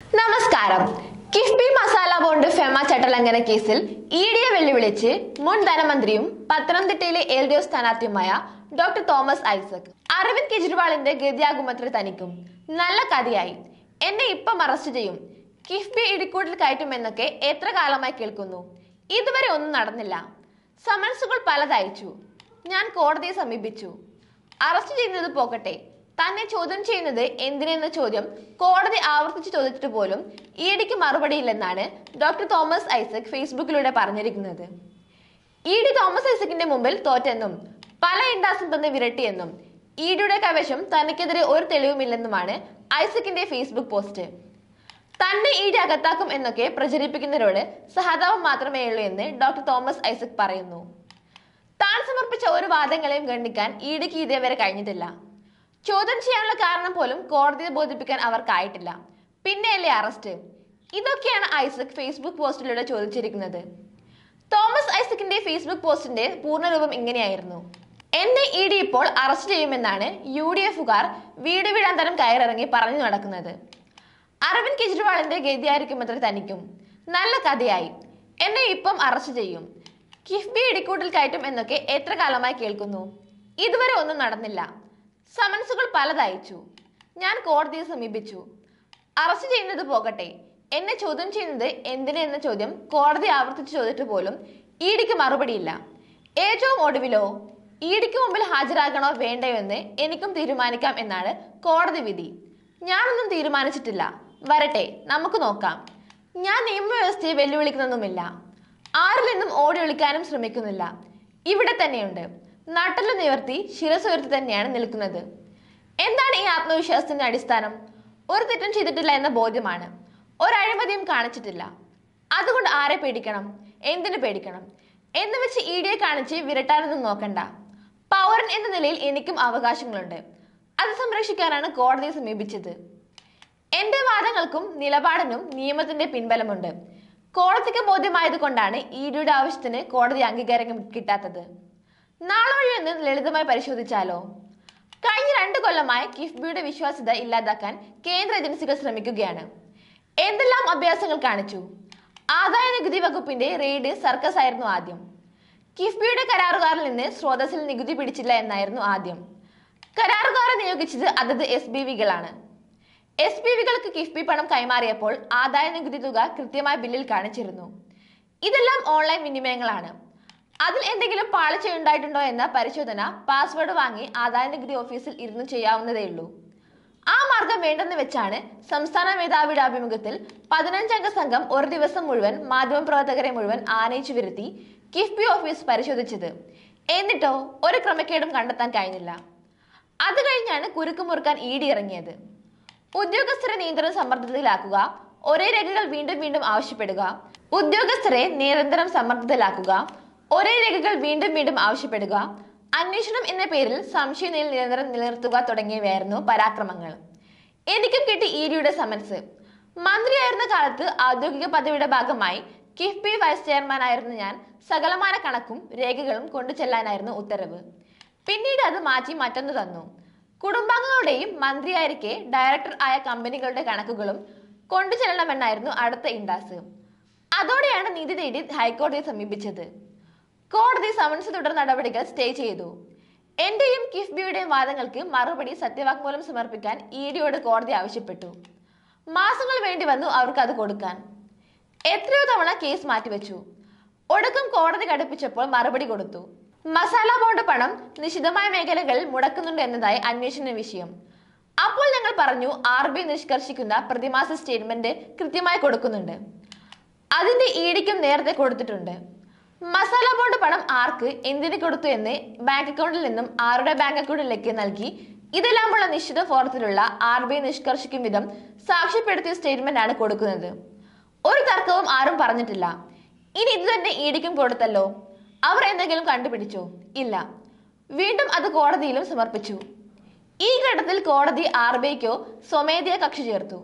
നമസ്കാരം. KIIFB masala bond FEMA ചട്ടലംഘന കേസിൽ ഇഡിയെ വെല്ലുവിളിച്ച് മുൻ ധനമന്ത്രിയും പത്തനംതിട്ടയിലെ LDF സ്ഥാനാർത്ഥിയുമായ ഡോക്ടർ തോമസ് ഐസക്. അരവിന്ദ് കെജ്രിവാളിന്റെ ഗതിയാകുമത്ര തനിക്കും. നല്ല കഥയായി. എന്നെ ഇപ്പം അറസ്റ്റ് ചെയ്യും, കിഫ്ബി ഇടിക്കൂട്ടിൽ കയറ്റുമെന്നൊക്കെ എത്ര കാലമായി കേൾക്കുന്നു. ഇതുവരെ ഒന്നും നടന്നില്ല. സമൻസുകൾ പലതയച്ചു. ഞാൻ കോടതിയെ സമീപിച്ചു. അറസ്റ്റ് ചെയ്യുന്നത് പോകട്ടെ, തന്നെ ചോദ്യം ചെയ്യുന്നത് എന്തിനെന്ന ചോദ്യം കോടതി ആവർത്തിച്ച് ചോദിച്ചിട്ട് പോലും ഇഡിക്ക് മറുപടിയില്ലെന്നാണ് ഡോക്ടർ തോമസ് ഐസക് ഫേസ്ബുക്കിലൂടെ പറഞ്ഞിരിക്കുന്നത്. ഇഡി തോമസ് ഐസക്കിന്റെ മുമ്പിൽ തോറ്റെന്നും പല ഇൻഡാസും തന്നെ വിരട്ടിയെന്നും ഇഡിയുടെ കൈവശം തനിക്കെതിരെ ഒരു തെളിവുമില്ലെന്നുമാണ് ഐസക്കിന്റെ ഫേസ്ബുക്ക് പോസ്റ്റ്. തന്നെ ഇഡി അകത്താക്കും എന്നൊക്കെ പ്രചരിപ്പിക്കുന്നവരോട് സഹതാപം മാത്രമേ ഉള്ളൂ എന്ന് ഡോക്ടർ തോമസ് ഐസക് പറയുന്നു. താൻ സമർപ്പിച്ച ഒരു വാദങ്ങളെയും ഖണ്ഡിക്കാൻ ഇഡിക്ക് ഇതേവരെ കഴിഞ്ഞിട്ടില്ല. ചോദ്യം ചെയ്യാനുള്ള കാരണം പോലും കോടതിയെ ബോധിപ്പിക്കാൻ അവർക്കായിട്ടില്ല. പിന്നെയല്ലേ അറസ്റ്റ്? ഇതൊക്കെയാണ് ഐസക് ഫേസ്ബുക്ക് പോസ്റ്റിലൂടെ ചോദിച്ചിരിക്കുന്നത്. തോമസ് ഐസക്കിന്റെ ഫേസ്ബുക്ക് പോസ്റ്റിന്റെ പൂർണ്ണരൂപം ഇങ്ങനെയായിരുന്നു: എന്നെ ഇഡി ഇപ്പോൾ അറസ്റ്റ് ചെയ്യുമെന്നാണ് UDFുകാർ വീട് വീടാന്തരം കയറിറങ്ങി പറഞ്ഞു നടക്കുന്നത്. അരവിന്ദ് കെജ്രിവാളിന്റെ ഗതിയായിരിക്കുമത്ര തനിക്കും. നല്ല കഥയായി. എന്നെ ഇപ്പം അറസ്റ്റ് ചെയ്യും, കിഫ്ബി ഇടിക്കൂട്ടിൽ കയറ്റും എന്നൊക്കെ എത്ര കാലമായി കേൾക്കുന്നു. ഇതുവരെ ഒന്നും നടന്നില്ല. സമൻസുകൾ പലതയച്ചു. ഞാൻ കോടതിയെ സമീപിച്ചു. അറസ്റ്റ് ചെയ്യുന്നത് പോകട്ടെ, എന്നെ ചോദ്യം ചെയ്യുന്നത് എന്തിന് എന്ന ചോദ്യം കോടതി ആവർത്തിച്ച് ചോദിച്ചിട്ട് പോലും ഇഡിക്ക് മറുപടിയില്ല. ഏറ്റവും ഒടുവിലോ ഇഡിക്ക് മുമ്പിൽ ഹാജരാകണോ വേണ്ടയോ എന്ന് എനിക്കും തീരുമാനിക്കാം എന്നാണ് കോടതി വിധി. ഞാനൊന്നും തീരുമാനിച്ചിട്ടില്ല. വരട്ടെ, നമുക്ക് നോക്കാം. ഞാൻ നിയമവ്യവസ്ഥയെ വെല്ലുവിളിക്കുന്നൊന്നുമില്ല. ആരിൽ നിന്നും ഓടി ഒളിക്കാനും ശ്രമിക്കുന്നില്ല. ഇവിടെ തന്നെയുണ്ട്. നട്ടല് നിവർത്തി ശിരസുയർത്തി തന്നെയാണ് നിൽക്കുന്നത്. എന്താണ് ഈ ആത്മവിശ്വാസത്തിന്റെ അടിസ്ഥാനം? ഒരു തെറ്റും ചെയ്തിട്ടില്ല എന്ന ബോധ്യമാണ്. ഒരഴിമതിയും കാണിച്ചിട്ടില്ല. അതുകൊണ്ട് ആരെ പേടിക്കണം, എന്തിനു പേടിക്കണം എന്ന് വെച്ച് ഇഡിയെ കാണിച്ച് വിരട്ടാനൊന്നും നോക്കണ്ട. പൗരൻ എന്ന നിലയിൽ എനിക്കും അവകാശങ്ങളുണ്ട്. അത് സംരക്ഷിക്കാനാണ് കോടതിയെ സമീപിച്ചത്. എന്റെ വാദങ്ങൾക്കും നിലപാടിനും നിയമത്തിന്റെ പിൻബലമുണ്ട്. കോടതിക്ക് ബോധ്യമായത് കൊണ്ടാണ് ഇഡിയുടെ ആവശ്യത്തിന് കോടതി അംഗീകാരം കിട്ടാത്തത്. നാളെ വഴി എന്ന് ലളിതമായി പരിശോധിച്ചാലോ? കഴിഞ്ഞ 2 കൊല്ലമായി കിഫ്ബിയുടെ വിശ്വാസ്യത ഇല്ലാതാക്കാൻ കേന്ദ്ര ഏജൻസികൾ ശ്രമിക്കുകയാണ്. എന്തെല്ലാം അഭ്യാസങ്ങൾ കാണിച്ചു. ആദായ നികുതി വകുപ്പിന്റെ റെയ്ഡ് സർക്കസ് ആയിരുന്നു ആദ്യം. കിഫ്ബിയുടെ കരാറുകാരിൽ നിന്ന് സ്രോതസ്സിൽ നികുതി പിടിച്ചില്ല എന്നായിരുന്നു ആദ്യം. കരാറുകാരെ നിയോഗിച്ചത് അതത് SBVകളാണ്. SBVകൾക്ക് കിഫ്ബി പണം കൈമാറിയപ്പോൾ ആദായ നികുതി തുക കൃത്യമായി ബില്ലിൽ കാണിച്ചിരുന്നു. ഇതെല്ലാം ഓൺലൈൻ വിനിമയങ്ങളാണ്. അതിൽ എന്തെങ്കിലും പാളിച്ചയുണ്ടായിട്ടുണ്ടോ എന്ന പരിശോധന പാസ്വേഡ് വാങ്ങി ആദായ നികുതി ഓഫീസിൽ ഇരുന്ന് ചെയ്യാവുന്നതേയുള്ളൂ. ആ മാർഗം വേണ്ടെന്ന് വെച്ചാണ് സംസ്ഥാന മേധാവിയുടെ ആഭിമുഖ്യത്തിൽ 15 അംഗ സംഘം ഒരു ദിവസം മുഴുവൻ മാധ്യമപ്രവർത്തകരെ മുഴുവൻ ആനയിച്ചു വരുത്തി കിഫ്ബി ഓഫീസ് പരിശോധിച്ചത്. എന്നിട്ടോ ഒരു ക്രമക്കേടും കണ്ടെത്താൻ കഴിഞ്ഞില്ല. അത് കഴിഞ്ഞാണ് കുരുക്ക് മുറുക്കാൻ ഇഡി ഇറങ്ങിയത്. ഉദ്യോഗസ്ഥരെ നിയന്ത്രണം സമ്മർദ്ദത്തിലാക്കുക, ഒരേ രേഖകൾ വീണ്ടും വീണ്ടും ആവശ്യപ്പെടുക, ഉദ്യോഗസ്ഥരെ നിരന്തരം സമ്മർദ്ദത്തിലാക്കുക, ഒരേ രേഖകൾ വീണ്ടും വീണ്ടും ആവശ്യപ്പെടുക, അന്വേഷണം എന്ന പേരിൽ സംശയനില നിരന്തരം നിലനിർത്തുക തുടങ്ങിയവയായിരുന്നു പരാക്രമങ്ങൾ. എനിക്കും കിട്ടി ഇഡിയുടെ സമൻസ്. മന്ത്രിയായിരുന്ന കാലത്ത് ഔദ്യോഗിക പദവിയുടെ ഭാഗമായി കിഫ്ബി വൈസ് ചെയർമാൻ ആയിരുന്ന ഞാൻ സകലമാന കണക്കും രേഖകളും കൊണ്ടു ചെല്ലാനായിരുന്നു ഉത്തരവ്. പിന്നീട് അത് മാറ്റി മറ്റൊന്ന് തന്നു. കുടുംബാംഗങ്ങളുടെയും മന്ത്രിയായിരിക്കെ ഡയറക്ടർ ആയ കമ്പനികളുടെ കണക്കുകളും കൊണ്ടു ചെല്ലണമെന്നായിരുന്നു അടുത്ത ഇൻഡാസ്. അതോടെയാണ് നീതി തേടി ഹൈക്കോടതിയെ സമീപിച്ചത്. കോടതി സമൻസ് തുടർ നടപടികൾ സ്റ്റേ ചെയ്തു. എന്റെയും കിഫ്ബിയുടെയും വാദങ്ങൾക്ക് മറുപടി സത്യവാങ്മൂലം സമർപ്പിക്കാൻ ഇഡിയോട് കോടതി ആവശ്യപ്പെട്ടു. മാസങ്ങൾ വേണ്ടി വന്നു അവർക്ക് അത് കൊടുക്കാൻ. എത്രയോ തവണ കേസ് മാറ്റിവെച്ചു. ഒടുക്കം കോടതി കടുപ്പിച്ചപ്പോൾ മറുപടി കൊടുത്തു. മസാല ബോണ്ട് പണം നിശിതമായ മേഖലകളിൽ മുടക്കുന്നുണ്ട് എന്നതായി അന്വേഷണ വിഷയം. അപ്പോൾ ഞങ്ങൾ പറഞ്ഞു RBI നിഷ്കർഷിക്കുന്ന പ്രതിമാസ സ്റ്റേറ്റ്മെന്റ് കൃത്യമായി കൊടുക്കുന്നുണ്ട്. അതിന്റെ ഇഡിക്കും നേരത്തെ കൊടുത്തിട്ടുണ്ട്. മസാല ബോണ്ട് പണം ആർക്ക് എന്തിനു കൊടുത്തു എന്ന് ബാങ്ക് അക്കൗണ്ടിൽ നിന്നും ആരുടെ ബാങ്ക് അക്കൗണ്ടിലേക്ക് നൽകി ഇതെല്ലാമുള്ള നിശ്ചിത ഫോറത്തിലുള്ള RBI നിഷ്കർഷിക്കും വിധം സാക്ഷ്യപ്പെടുത്തിയ സ്റ്റേറ്റ്മെന്റ് ആണ് കൊടുക്കുന്നത്. ഒരു തർക്കവും ആരും പറഞ്ഞിട്ടില്ല. ഇനി ഇത് തന്നെ ഇഡിക്കും കൊടുത്തല്ലോ. അവർ എന്തെങ്കിലും കണ്ടുപിടിച്ചോ? ഇല്ല. വീണ്ടും അത് കോടതിയിലും സമർപ്പിച്ചു. ഈ ഘട്ടത്തിൽ കോടതി RBIക്കോ സ്വമേധയാ കക്ഷി ചേർത്തു.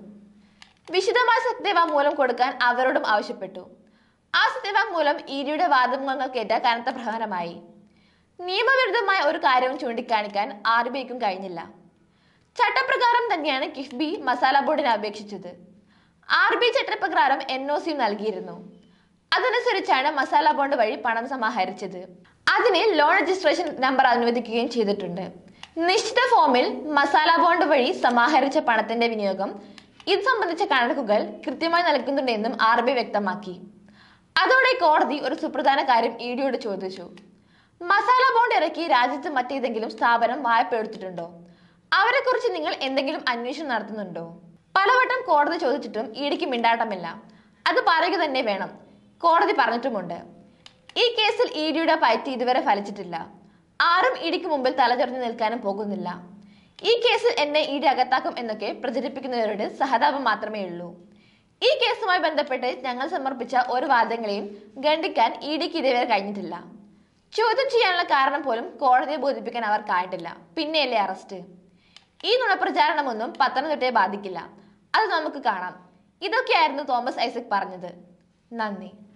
വിശദമായ സത്യവാങ്മൂലം കൊടുക്കാൻ അവരോടും ആവശ്യപ്പെട്ടു. ആ സത്യവാങ്മൂലം ഇഡിയുടെ വാദങ്ങൾക്കേറ്റ കനത്ത പ്രഹരമായി. നിയമവിരുദ്ധമായ ഒരു കാര്യവും ചൂണ്ടിക്കാണിക്കാൻ RBIക്കും കഴിഞ്ഞില്ല. ചട്ടപ്രകാരം തന്നെയാണ് കിഫ്ബി മസാല ബോർഡിനെ അപേക്ഷിച്ചത്. RB ചട്ടപ്രകാരം NOC നൽകിയിരുന്നു. അതനുസരിച്ചാണ് മസാല ബോണ്ട് വഴി പണം സമാഹരിച്ചത്. അതിന് ലോൺ രജിസ്ട്രേഷൻ നമ്പർ അനുവദിക്കുകയും ചെയ്തിട്ടുണ്ട്. നിശ്ചിത ഫോമിൽ മസാല ബോണ്ട് വഴി സമാഹരിച്ച പണത്തിന്റെ വിനിയോഗം ഇത് സംബന്ധിച്ച കണക്കുകൾ കൃത്യമായി നൽകുന്നുണ്ടെന്നും RB വ്യക്തമാക്കി. അതോടെ കോടതി ഒരു സുപ്രധാന കാര്യം EDയോട് ചോദിച്ചു. മസാല ബോണ്ട് ഇറക്കി രാജ്യത്ത് മറ്റേതെങ്കിലും സ്ഥാപനം വായ്പ എടുത്തിട്ടുണ്ടോ? അവരെ കുറിച്ച് നിങ്ങൾ എന്തെങ്കിലും അന്വേഷണം നടത്തുന്നുണ്ടോ? പലവട്ടം കോടതി ചോദിച്ചിട്ടും EDക്ക് മിണ്ടാട്ടമില്ല. അത് പറയുക തന്നെ വേണം. കോടതി പറഞ്ഞിട്ടുമുണ്ട്. ഈ കേസിൽ EDയുടെ പയറ്റ് ഇതുവരെ ഫലിച്ചിട്ടില്ല. ആരും EDക്ക് മുമ്പിൽ തലചൊറിഞ്ഞു നിൽക്കാനും പോകുന്നില്ല. ഈ കേസിൽ എന്നെ ED അകത്താക്കും എന്നൊക്കെ പ്രചരിപ്പിക്കുന്നവരുടെ സഹതാപം മാത്രമേ ഉള്ളൂ. ഈ കേസുമായി ബന്ധപ്പെട്ട് ഞങ്ങൾ സമർപ്പിച്ച ഒരു വാദങ്ങളെയും ഖണ്ഡിക്കാൻ EDക്ക് ഇതുവരെ കഴിഞ്ഞിട്ടില്ല. ചോദ്യം ചെയ്യാനുള്ള കാരണം പോലും കോടതിയെ ബോധിപ്പിക്കാൻ അവർക്കായിട്ടില്ല. പിന്നെയല്ലേ അറസ്റ്റ്? ഈ നുണപ്രചാരണമൊന്നും പത്തനംതിട്ടയെ ബാധിക്കില്ല. അത് നമുക്ക് കാണാം. ഇതൊക്കെയായിരുന്നു തോമസ് ഐസക് പറഞ്ഞത്. നന്ദി.